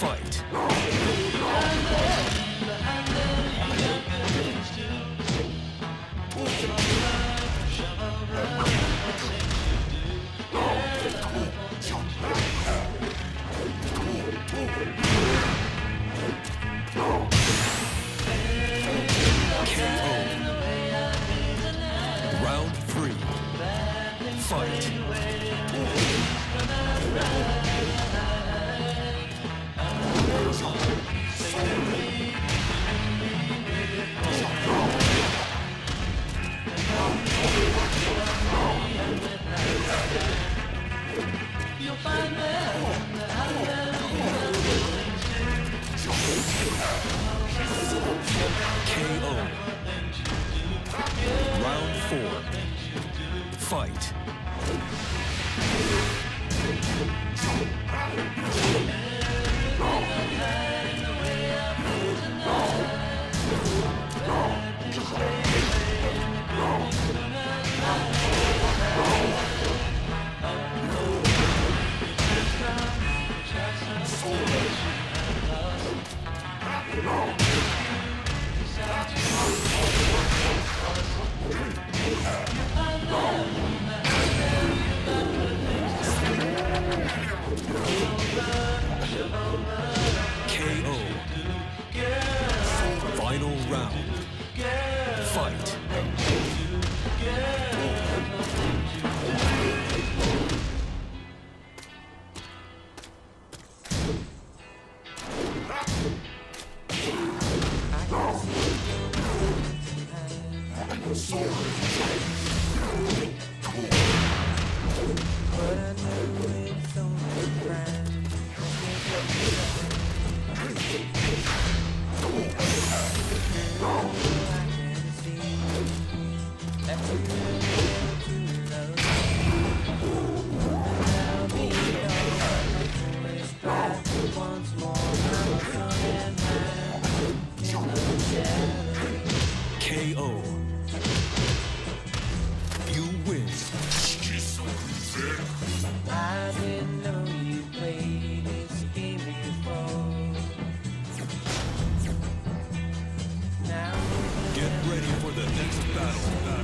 Fight. Round 3. Fight. KO. Round 4. Fight. KO. Final round. Fight. KO. You win. I didn't know you played this game before. Now Get ready for the next battle.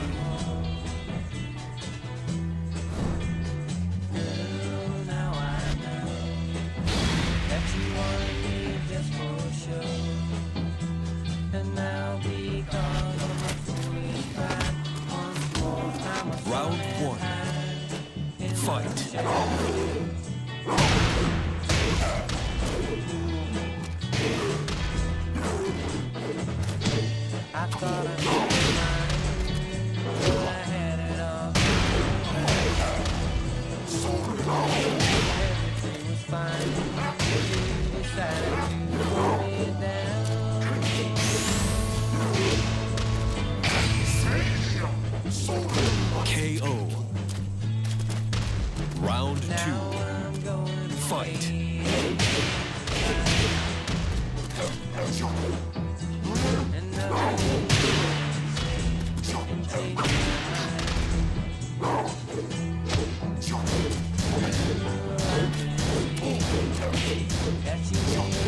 girl, now I know that you wanted me just for show. And now because of my foolish pride, once more I'm a Round 1. Fight. I thought I knew mine, but I had it all. Everything was fine. You decided to pull me down. KO. Round 2. Now I'm going to Fight. and nothing can take my mind. That you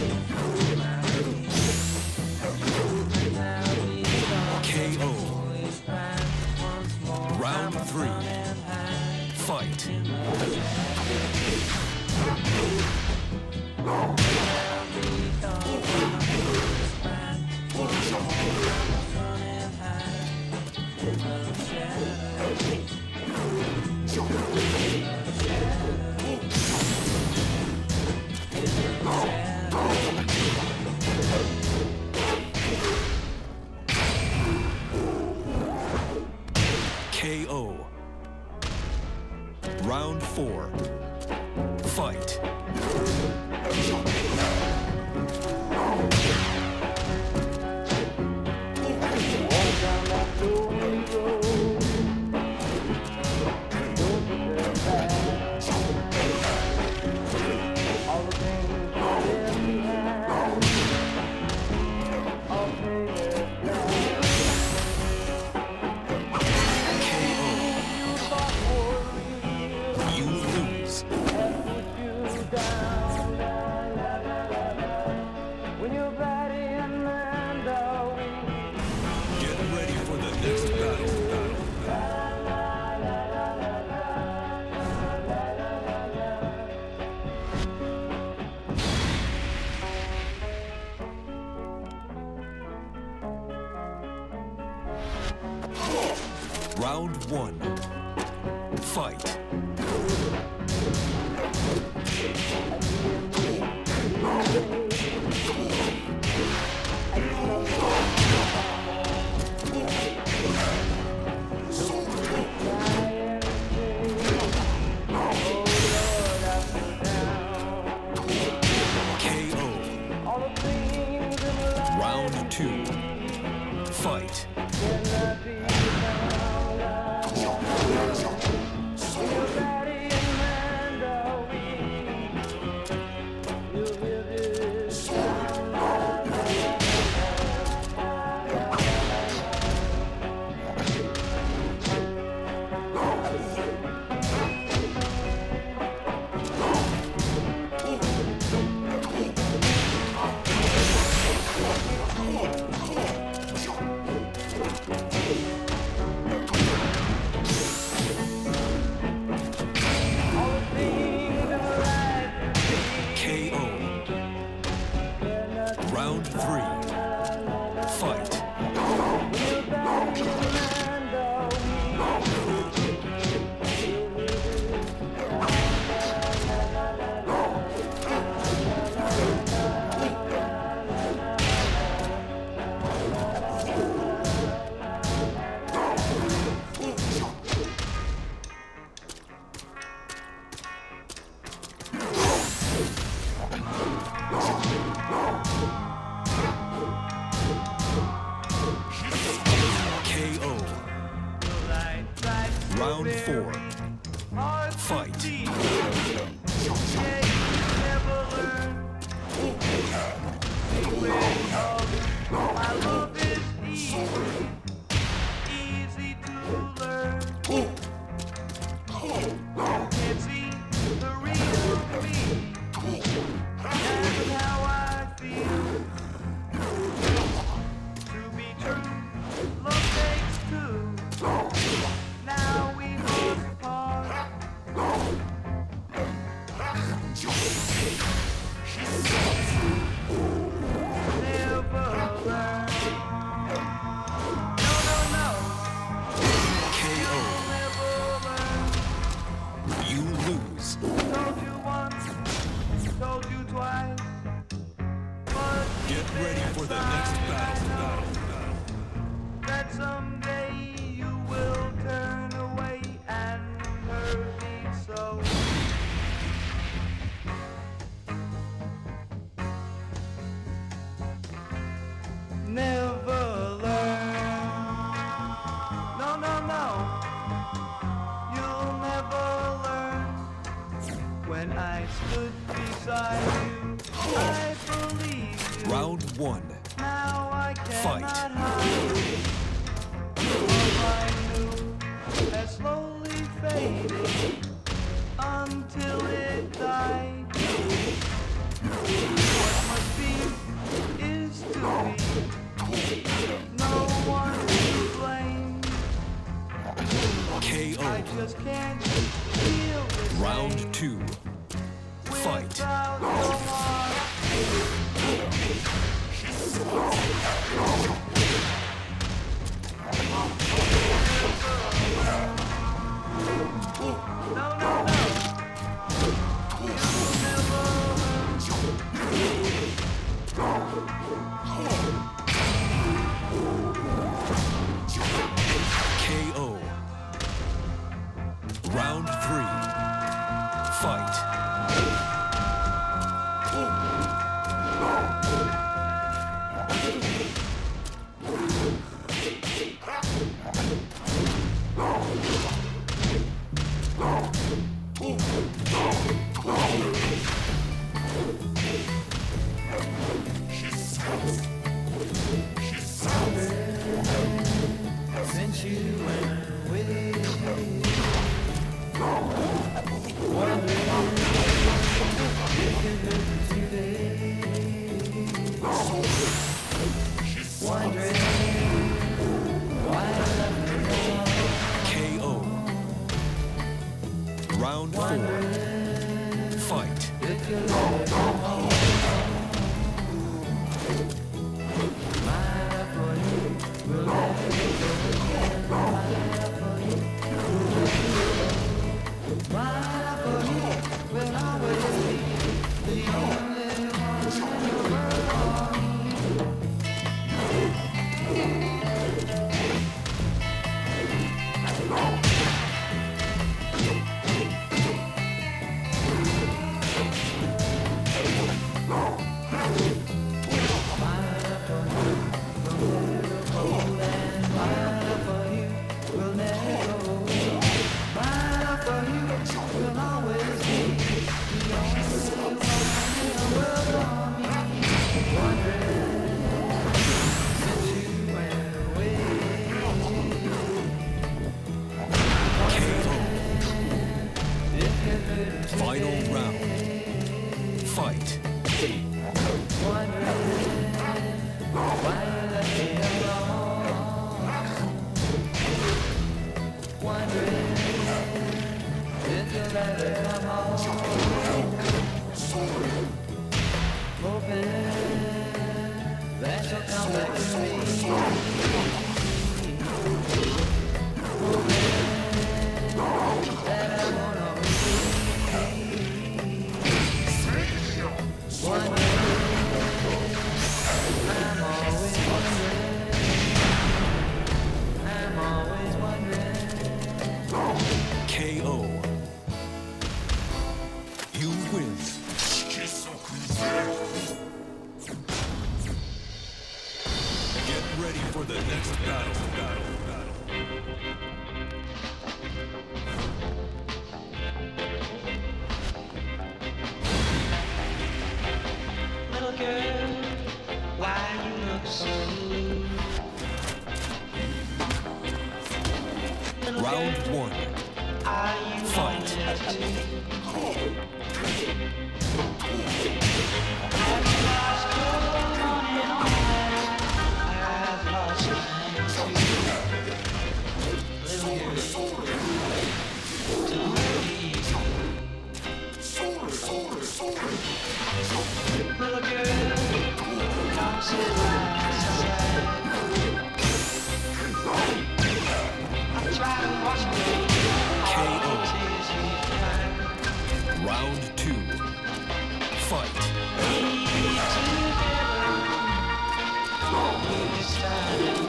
Round one. Fight. Round two. Fight. Round three. Fight. Round four. Fight. My love is easy to learn. You can't see the real me. That's how I feel. To be true, love takes two. Now we must part. Never learn. No. KO. Never learn. You lose. Told you once, told you twice. But Get ready for the next battle. that someday you will turn away and hurt me so. Never learn. No. You'll never learn. When I stood beside you, I believed you. Round one. Now I Fight. cannot hide. Love I knew has slowly faded until it died. What must be is to be. No one to blame. I KO. just can't feel the same Round two. Fight. without your heart. No. Final round. Fight. KO. You win. Get ready for the next battle. Little girl, why you look so blue? Little Round girl, one. are you Fight. Have you lost your morning light? I've lost mine too. Little girl, don't leave. Little girl, come sit by my side. I try to wash away all the tears we cried. Round two. Fight. We together, we started.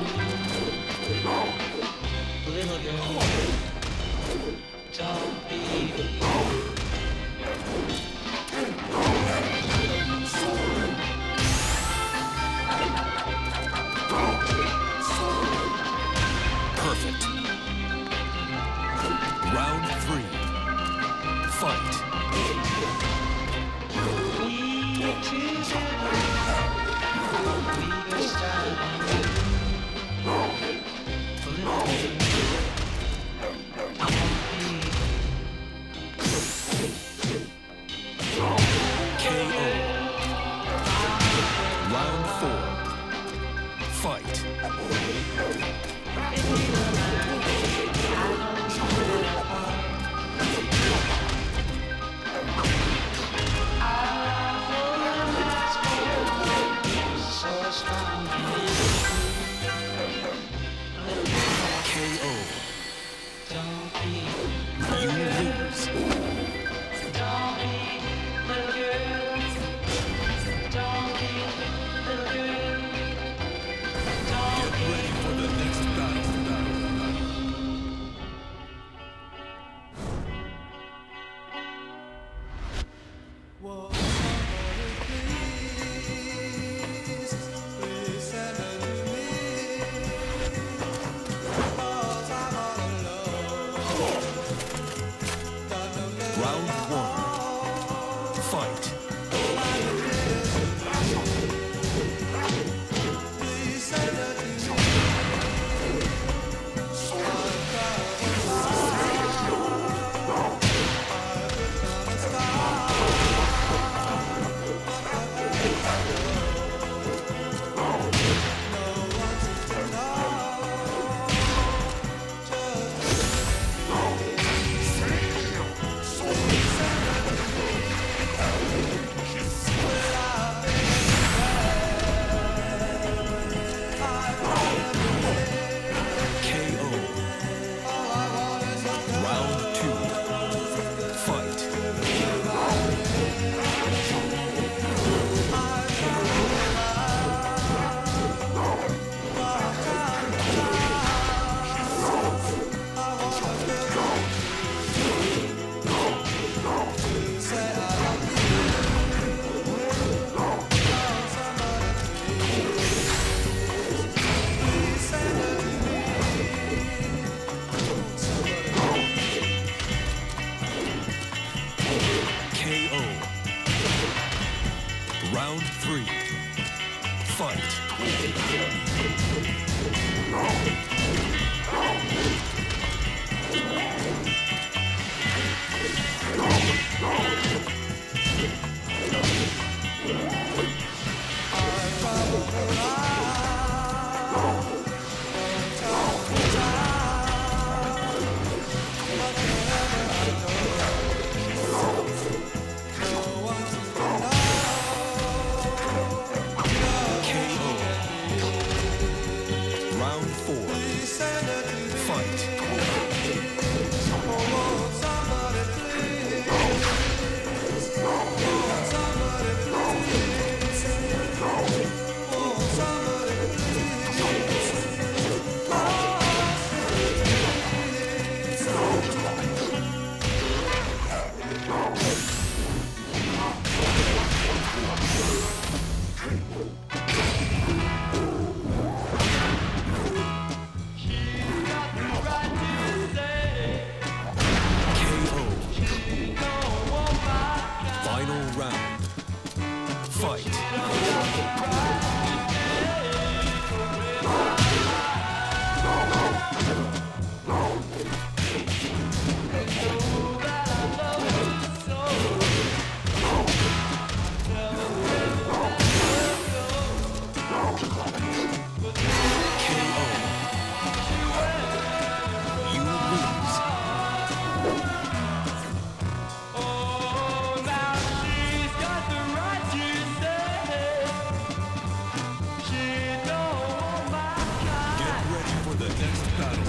Little girl, don't leave. Perfect. Round three. Fight. We together, we were starting. Little girl, don't leave. Round 3. Fight. Round 4. Fight. Final round. Fight. You lose. Get ready for the next battle.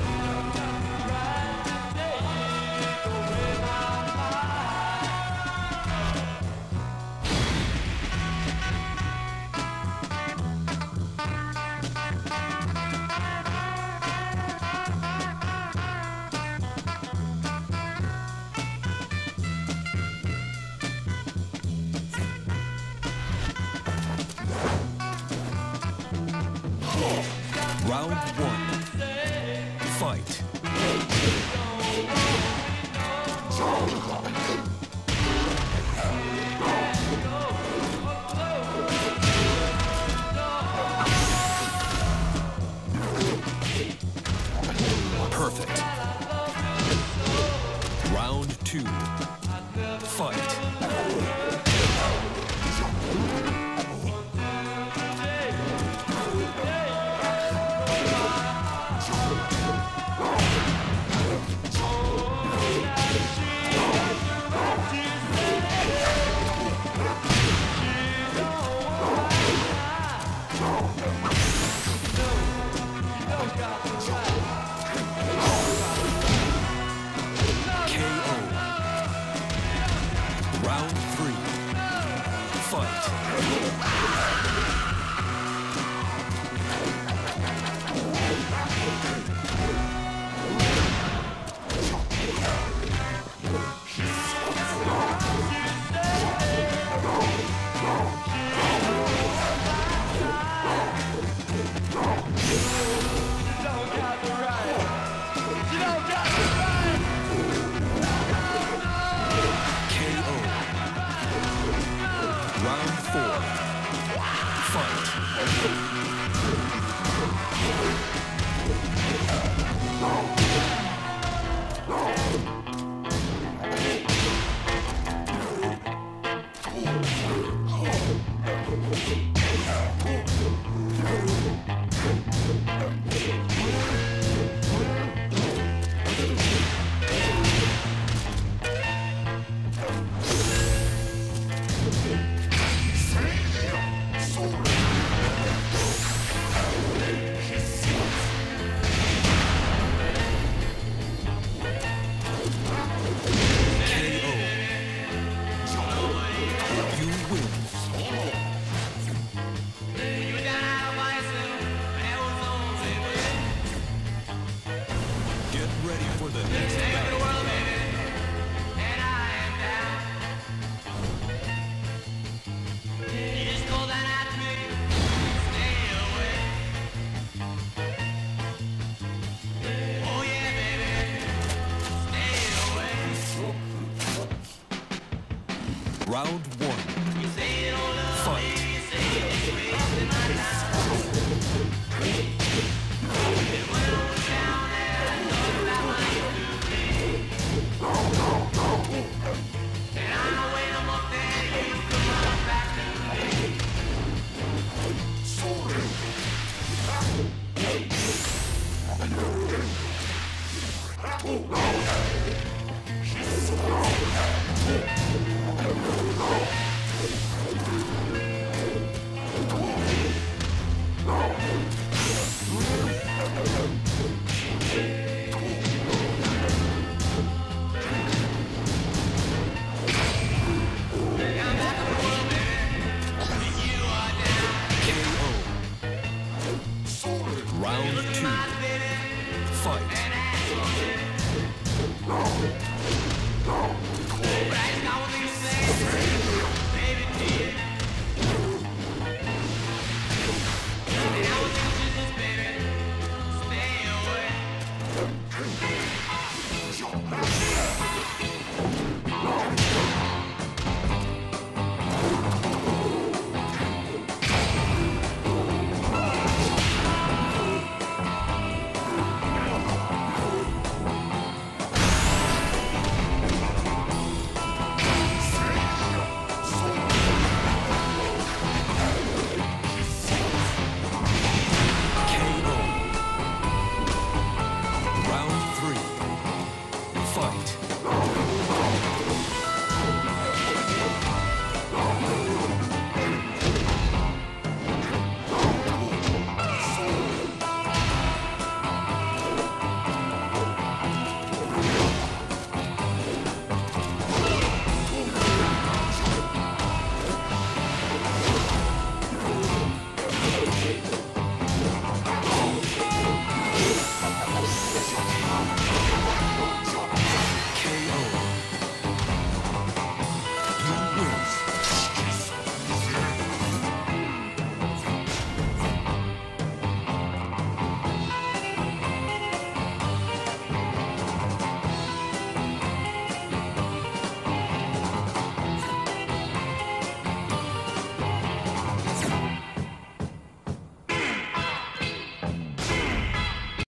Round 1. Fight. Perfect. Round 2. Fight. Round 3. Fight. Round 4. Fight.